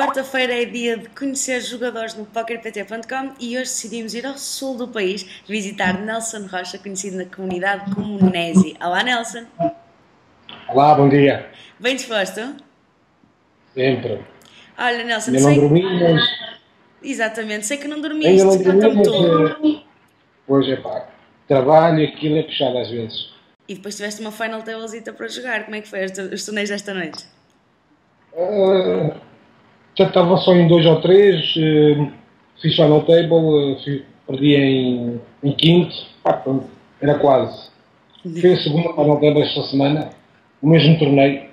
quarta-feira é dia de conhecer jogadores no PokerPT.com e hoje decidimos ir ao sul do país visitar Nelson Rocha, conhecido na comunidade como Nési. Olá, Nelson. Olá, bom dia. Bem disposto? Sempre. Olha, Nelson, Ainda não sei... dormi, mas... Exatamente, sei que não Ainda não dormiste, dormi, conta-me mas... tudo. Hoje é pá. Trabalho, aquilo é puxado às vezes. E depois tiveste uma final tablezita para jogar. Como é que foi os torneios desta noite? Ah, já estava só em 2 ou 3. Fiz final table, perdi em quinto. Pronto, era quase. Foi a segunda final table esta semana. O mesmo torneio.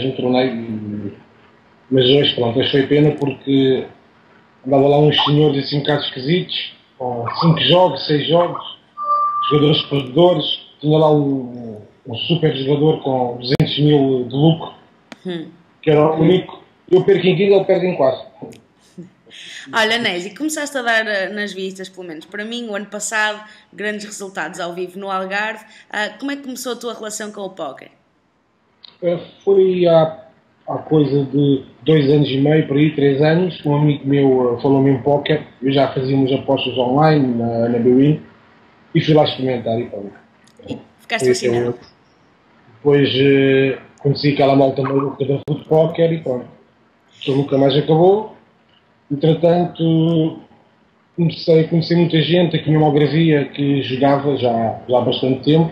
Mas hoje, pronto, hoje foi pena porque andava lá uns senhores assim um bocado esquisitos, com 5 jogos, 6 jogos, jogadores perdedores. Tinha lá um super jogador com 200 mil de lucro, que era o único. Eu perco em 15, ele perde em 4. Olha, Nési, começaste a dar nas vistas, pelo menos para mim, o ano passado, grandes resultados ao vivo no Algarve. Como é que começou a tua relação com o póquer? Foi há coisa de 2 anos e meio, por aí, 3 anos. Um amigo meu falou-me em póquer. Eu já fazia umas apostas online na Bwin e fui lá experimentar e pronto. Ficaste fascinado? Depois conheci aquela malta maluca da Foot Póquer e pronto. Isso nunca mais acabou. Entretanto, conheci muita gente aqui na Algarvia que jogava já há bastante tempo.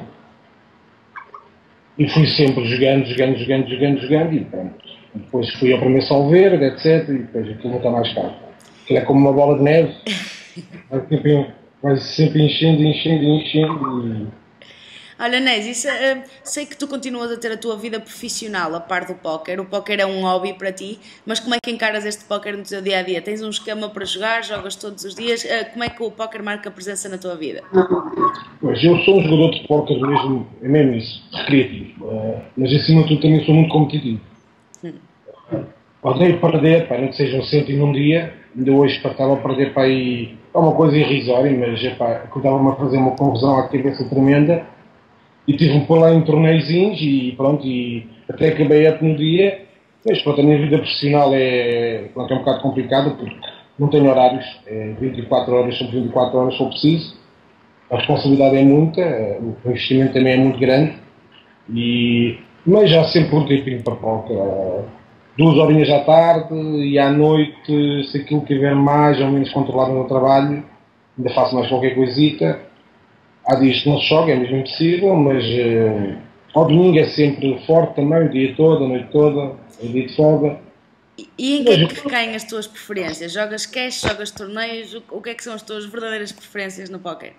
E fui sempre jogando e pronto. Depois fui ao primeiro Solverde, etc. E depois aquilo nunca mais cai. Aquilo é como uma bola de neve. Vai sempre enchendo e... Olha, Nési, sei que tu continuas a ter a tua vida profissional a par do póquer. O póquer é um hobby para ti, mas como é que encaras este póquer no teu dia-a-dia? Tens um esquema para jogar? Jogas todos os dias? Como é que o póquer marca presença na tua vida? Pois, eu sou um jogador de póquer mesmo, é mesmo isso, recreativo. Mas acima de tudo também sou muito competitivo. Odeio perder, não que seja um cêntimo num dia. Ainda hoje estava a perder para aí, é uma coisa irrisória, mas acordava-me a fazer uma confusão à cabeça tremenda. E tive-me pôr lá em torneizinhos e pronto, e até acabei no dia. Mas pronto, a minha vida profissional é um bocado complicada porque não tenho horários, é 24 horas sobre 24 horas se for preciso. A responsabilidade é muita, o investimento também é muito grande, mas já sempre um tempinho para póquer. 2 horinhas à tarde e à noite, se aquilo tiver mais ou menos controlado no trabalho, ainda faço mais qualquer coisita. Há dias que não se joga, é mesmo impossível, mas ao domingo é sempre forte também, o dia todo, a noite toda, é dia de folga. E em que é que recaem as tuas preferências? Jogas cash, jogas torneios? O que é que são as tuas verdadeiras preferências no póquer?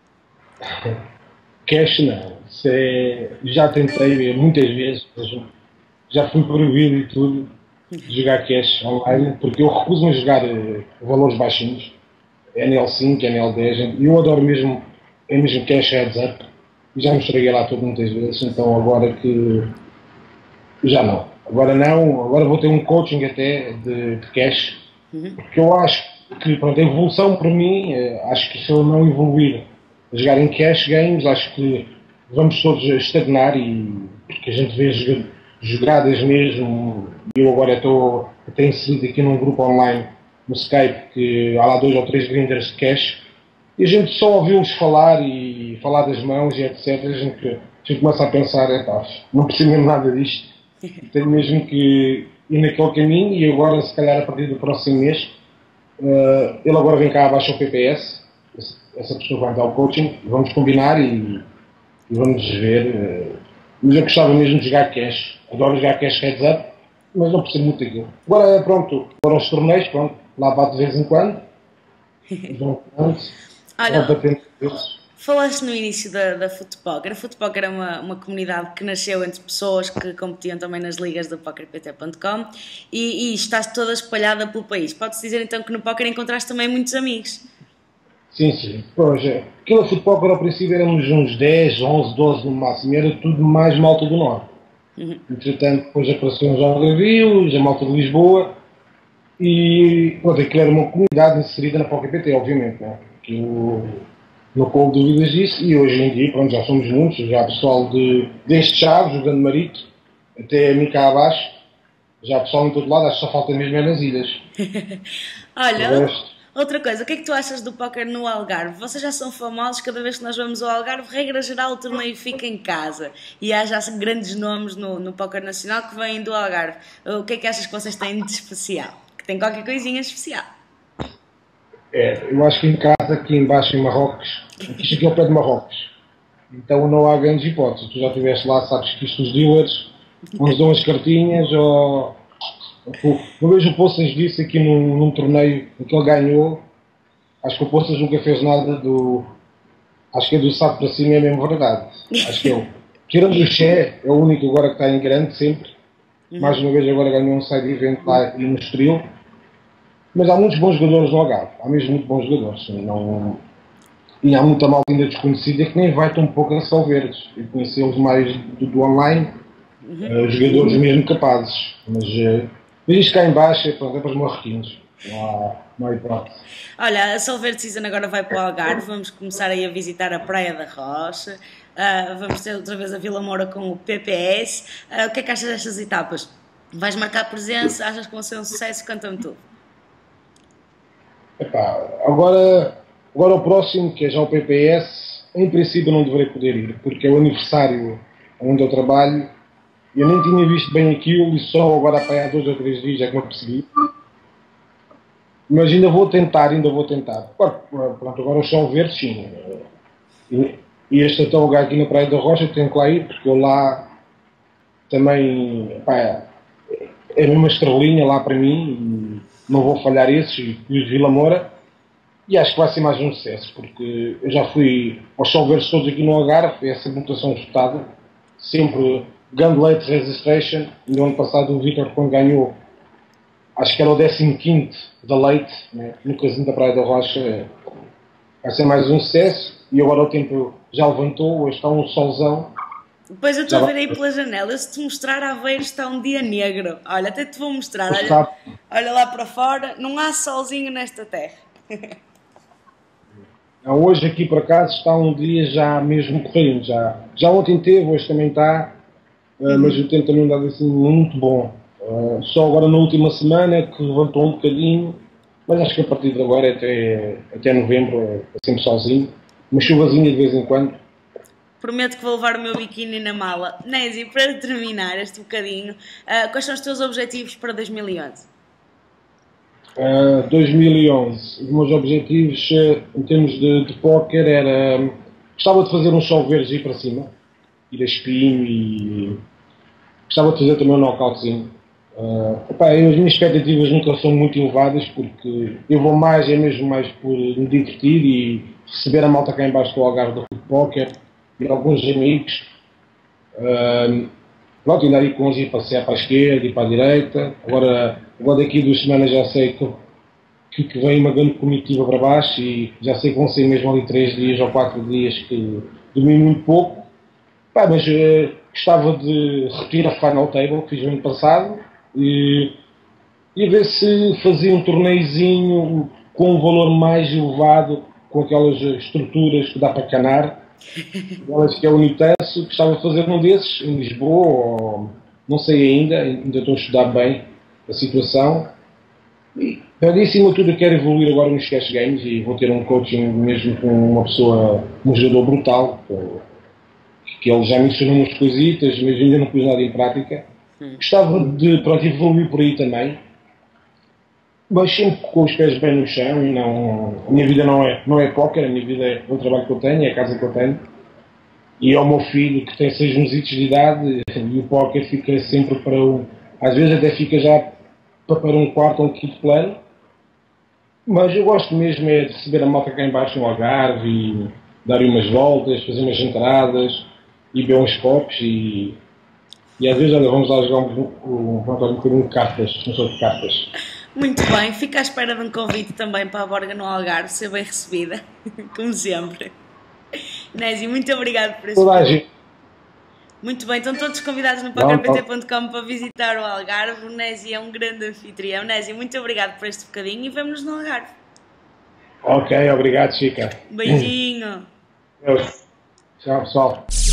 Cash não, já tentei muitas vezes, já fui proibido e tudo de jogar cash online, porque eu recuso-me a jogar valores baixinhos, NL5, NL10, e eu adoro mesmo. É mesmo cash heads up. Já me estraguei lá tudo muitas vezes, então agora que... Já não. Agora vou ter um coaching até de cash, porque eu acho que, pronto, a evolução para mim, acho que se eu não evoluir a jogar em cash games, acho que vamos todos estagnar porque a gente vê jogadas mesmo, eu agora estou até inserido aqui num grupo online, no Skype, que há lá 2 ou 3 grinders de cash, e a gente só ouviu-os falar e falar das mãos e etc. A gente começa a pensar, não preciso mesmo nada disto. Tenho mesmo que ir naquele caminho e agora, se calhar, a partir do próximo mês, ele agora vem cá abaixo ao PPS, essa pessoa vai dar o coaching, vamos combinar e vamos ver. Mas eu gostava mesmo de jogar cash. Adoro jogar cash heads up, mas não percebo muito daquilo. Agora, pronto, para os torneios, pronto, lá bato de vez em quando. Olha, falaste no início da Footpóquer. A Footpóquer é uma comunidade que nasceu entre pessoas que competiam também nas ligas do PokerPT.com e está toda espalhada pelo país. Pode-se dizer então que no póquer encontraste também muitos amigos? Sim. Pois é. Aquela Footpóquer ao princípio éramos uns 10, 11, 12 no máximo. Era tudo mais malta do norte. Entretanto, depois apareceu os Algarvios, a malta de Lisboa e pronto, aquilo era uma comunidade inserida na PokerPT, obviamente, né? Não houve dúvidas disso e hoje em dia, pronto, já somos muitos, já pessoal desde Chaves, o Grande Marito, até a mim cá abaixo, Já o pessoal em todo lado, acho que só falta mesmo é nas ilhas. Olha, outra coisa, o que é que tu achas do póquer no Algarve? Vocês já são famosos, cada vez que nós vamos ao Algarve, regra geral, o torneio fica em casa. E há já grandes nomes no póquer nacional que vêm do Algarve. O que é que achas que vocês têm de especial? Que tem qualquer coisinha especial. Eu acho que em casa, aqui embaixo em Marrocos, isto aqui é ao pé de Marrocos, então não há grandes hipóteses. Tu já estiveste lá, sabes que isto os dealers uns dão as cartinhas ou. Uma vez o Poças disse aqui num torneio em que ele ganhou, acho que o Poças nunca fez nada do. Acho que é do saco para cima, é mesmo verdade. Acho que é. Tirando o Xé, é o único agora que está em grande sempre. Mais uma vez agora ganhou um side event lá e no Estoril. Mas há muitos bons jogadores no Algarve, há mesmo muito bons jogadores. E há muita malta ainda desconhecida que nem vai tão pouco a São Verdes. Eu conheci-los mais do online, jogadores mesmo capazes. Mas isto cá em baixo pronto, é para os marroquinos. Não há hipótese. Olha, a Solverde Season agora vai para o Algarve, vamos começar aí a visitar a Praia da Rocha, vamos ter outra vez a Vila Moura com o PPS. O que é que achas destas etapas? Vais marcar presença? Achas que vão ser um sucesso? Conta-me tudo. Agora o próximo, que é já o PPS, em princípio não deverei poder ir, porque é o aniversário onde eu trabalho. Eu nem tinha visto bem aquilo e só agora há 2 ou 3 dias é que me apercebi. Mas ainda vou tentar. Pronto, agora o Sol Verde, sim. E este até lugar aqui na Praia da Rocha tenho que lá ir, porque eu lá também, é a mesma estrelinha lá para mim, e não vou falhar esses, e os Vila Moura, e acho que vai ser mais um sucesso, porque eu já fui aos Sol Verdes todos aqui no Algarve, essa votação esgotada, sempre Gun Late Registration, e no ano passado o Vítor, quando ganhou, acho que era o 15º da Leite, né, no casino da Praia da Rocha, vai ser mais um sucesso, e agora o tempo já levantou, hoje está um solzão. Depois eu estou a ver aí pela janela, se te mostrar Aveiro está um dia negro. Olha, até te vou mostrar, olha lá para fora, não há solzinho nesta terra. Hoje aqui por acaso está um dia já mesmo correndo, já ontem teve, hoje também está, mas o tempo também está assim muito bom. Só agora na última semana que levantou um bocadinho, mas acho que a partir de agora até novembro é sempre sozinho, uma chuvazinha de vez em quando. Prometo que vou levar o meu biquíni na mala. Nézio, para terminar este bocadinho, quais são os teus objetivos para 2011? 2011, os meus objetivos em termos de póquer era. Gostava de fazer uns Sol Verdes e ir para cima, ir a espinho e. Gostava de fazer também um knockoutzinho. As minhas expectativas nunca são muito elevadas porque eu vou é mesmo mais por me divertir e receber a malta cá em baixo do Algarve do póquer e alguns amigos. Pronto, ainda ir com uns ir passear para a esquerda e para a direita. Agora daqui a 2 semanas já sei que vem uma grande comitiva para baixo e já sei que vão ser mesmo ali 3 dias ou 4 dias que dormi muito pouco. Mas gostava de repetir a Final Table que fiz no ano passado e ver se fazia um torneiozinho com um valor mais elevado, com aquelas estruturas que dá para canar. Elas que é o Unitesso, gostava de fazer um desses em Lisboa, ou não sei ainda estou a estudar bem a situação. E acima de tudo eu quero evoluir agora nos cash games e vou ter um coaching mesmo com uma pessoa, um jogador brutal, que ele já me ensinou umas coisitas, mas ainda não pus nada em prática. Gostava de evoluir por aí também, mas sempre com os pés bem no chão. E a minha vida não é póquer, a minha vida é o trabalho que eu tenho, é a casa que eu tenho. E é o meu filho que tem 6 meses de idade e o póquer fica sempre às vezes até fica já para um quarto ou um quinto plano. Mas eu gosto mesmo é de receber a malta cá em baixo no Algarve e dar umas voltas, fazer umas entradas e beber uns copos e às vezes vamos lá jogar um bocadinho de cartas, um jogo de cartas. Muito bem, fico à espera de um convite também para a Borga no Algarve, ser bem recebida, como sempre. Nézio, muito obrigado por este. Muito bem, estão todos convidados no pokerpt.com para visitar o Algarve. O Nézio é um grande anfitrião. Nézio, muito obrigado por este bocadinho e vemo-nos no Algarve. Ok, obrigado, Chica. Beijinho. Tchau, pessoal.